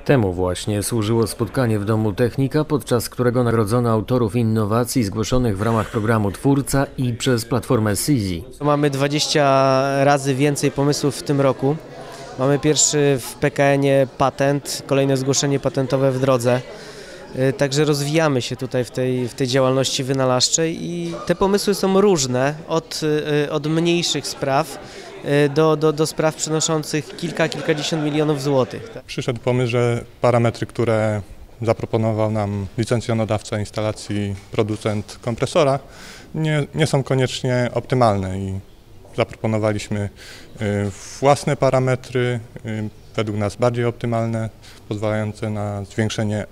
Temu właśnie służyło spotkanie w Domu Technika, podczas którego nagrodzono autorów innowacji zgłoszonych w ramach programu Twórca i przez platformę CISI. Mamy 20 razy więcej pomysłów w tym roku. Mamy pierwszy w PKN-ie patent, kolejne zgłoszenie patentowe w drodze. Także rozwijamy się tutaj w tej działalności wynalazczej i te pomysły są różne, od mniejszych spraw do spraw przynoszących kilkadziesiąt milionów złotych. Przyszedł pomysł, że parametry, które zaproponował nam licencjonodawca instalacji, producent kompresora, nie są koniecznie optymalne i zaproponowaliśmy własne parametry, według nas bardziej optymalne, pozwalające na zwiększenie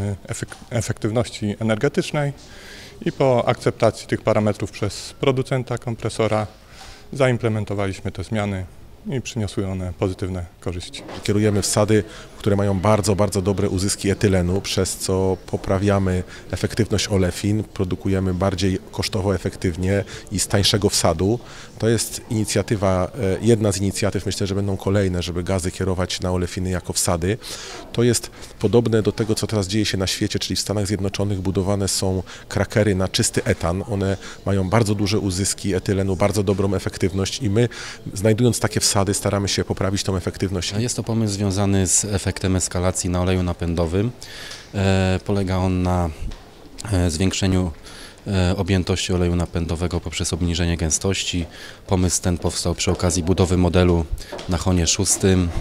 efektywności energetycznej i po akceptacji tych parametrów przez producenta kompresora zaimplementowaliśmy te zmiany i przyniosły one pozytywne korzyści. Kierujemy wsady, które mają bardzo dobre uzyski etylenu, przez co poprawiamy efektywność olefin, produkujemy bardziej kosztowo efektywnie i z tańszego wsadu. To jest inicjatywa, jedna z inicjatyw, myślę, że będą kolejne, żeby gazy kierować na olefiny jako wsady. To jest podobne do tego, co teraz dzieje się na świecie, czyli w Stanach Zjednoczonych budowane są krakery na czysty etan. One mają bardzo duże uzyski etylenu, bardzo dobrą efektywność i my, znajdując takie wsady, staramy się poprawić tą efektywność. Jest to pomysł związany z efektem eskalacji na oleju napędowym. Polega on na zwiększeniu objętości oleju napędowego poprzez obniżenie gęstości. Pomysł ten powstał przy okazji budowy modelu na Honie 6.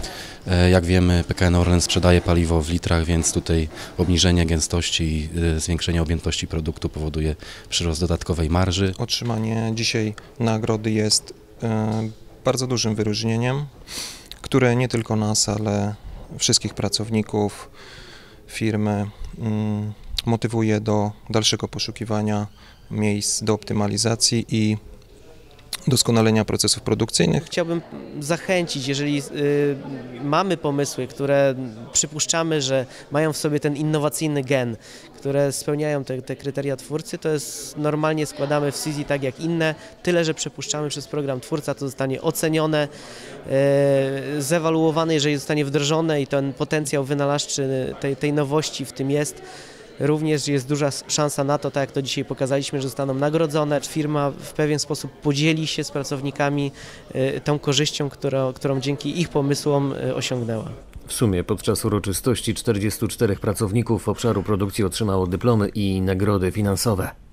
Jak wiemy, PKN Orlen sprzedaje paliwo w litrach, więc tutaj obniżenie gęstości i zwiększenie objętości produktu powoduje przyrost dodatkowej marży. Otrzymanie dzisiaj nagrody jest bardzo dużym wyróżnieniem, które nie tylko nas, ale wszystkich pracowników firmy motywuje do dalszego poszukiwania miejsc do optymalizacji i doskonalenia procesów produkcyjnych. Chciałbym zachęcić, jeżeli mamy pomysły, które przypuszczamy, że mają w sobie ten innowacyjny gen, które spełniają te kryteria twórcy, to jest normalnie składamy w CISI tak jak inne, tyle że przepuszczamy przez program Twórca, to zostanie ocenione, zewaluowane, jeżeli zostanie wdrożone i ten potencjał wynalazczy tej nowości w tym jest. Również jest duża szansa na to, tak jak to dzisiaj pokazaliśmy, że zostaną nagrodzone. Firma w pewien sposób podzieli się z pracownikami tą korzyścią, którą dzięki ich pomysłom osiągnęła. W sumie podczas uroczystości 44 pracowników obszaru produkcji otrzymało dyplomy i nagrody finansowe.